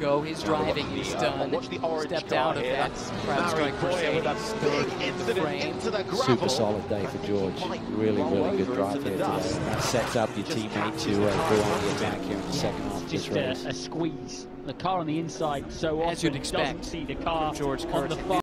go. His driving is done. Stepped out of that crowd strike Mercedes. Third in the frame. Super solid day for George. Really, really good drive here today. That sets up your teammate to go on the attack here in the second half of this race. A squeeze. The car on the inside so often as you'd expect doesn't see the car from George on the far